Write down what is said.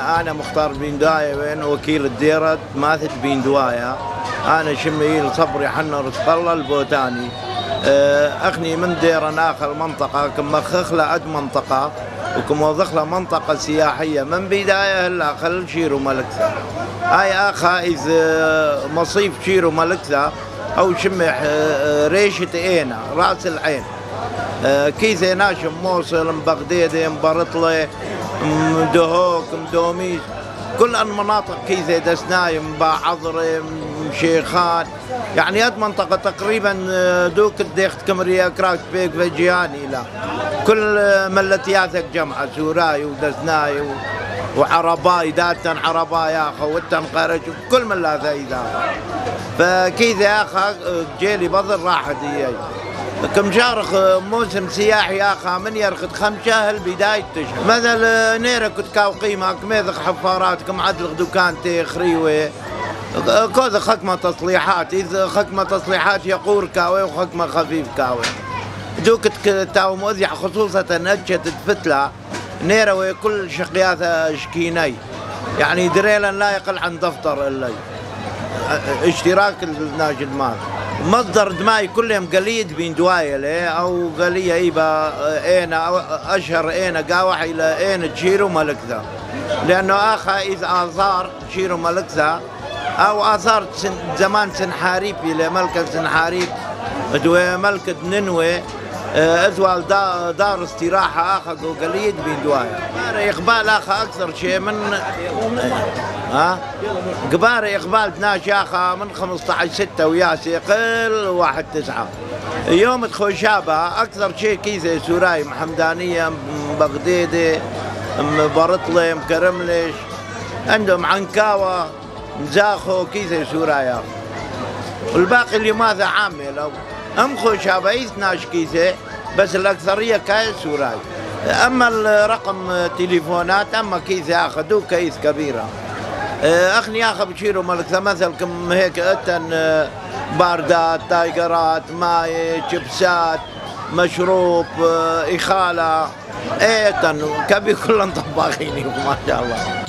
أنا مختار بن دواية وين وكيل الديرة ماثل بن دواية. أنا شميل صبري حنا رزق الله البوتاني. أخني من ديرة آخر منطقة كم خخلة أد منطقة وكم وضخلة منطقة سياحية من بداية هلا خل شيرو ملكثة. هاي أخا إذا مصيف شيرو ملكثة أو شمح ريشة عينة رأس العين. كيث ناشم موصل مبغداد مبرطلة مدهوك مدوميس كل المناطق كيث دسناي مباعذر مشيخان يعني هاد منطقة تقريبا دوك الديخت كمريا كراك بيك فجياني لا كل ملتياتك جمعة سوراي ودسناي وعرباي داتا عرباي يا اخو وتن قرج كل من لا ذا فكيث يا اخا جيلي بضل راحة دياي كم شارخ موسم سياحي يا اخا من يرخد 5 شهر بداية تشهر مثل نيرك تكاو قيمة كميذق حفارات كم عدل دكان تي خريوي كوذا خكمة تصليحات إذا خكمة تصليحات يقور كاوي وخكمة خفيف كاوي دوك تاو مؤذية خصوصا أجت تفتلة نيروي كل شقياثة شكيني يعني دريلا لا يقل عن دفتر اللي اشتراك الناجد مال مصدر دماي كلهم قليد بين دوايلة أو قلية إيبا إينا أو أشهر إينا قاوح إلى إينا تشيرو ملكذا لأنه آخا إذا آثار تشيرو ملكذا أو آثار زمان سنحاريب إلى ملكة سنحاريب دوي ملكة ننوي أزوال دار استراحة آخا قليد بين دوايا إقبال آخا أكثر شيء من قبار إقبال ناش آخا من 15/6 وياسي قل 1/9 يوم تخوشابة أكثر شيء كيسة سوراي محمدانية بغديدي مبرطلة مكرملش عندهم عنكاوة مزاخو كيسة سوراي والباقي اللي ماذا عامل لو أم خوشابة يثناش كيسة بس الأكثرية كاي سوراي. أما الرقم تليفونات أما كيس ياخذوا كيس كبيرة أخني ياخذ بشيرو ملكثة مثل كم هيك أتن باردات تايجرات ماي شيبسات مشروب إخالة أتن كبي كلهم طباخين ما شاء الله.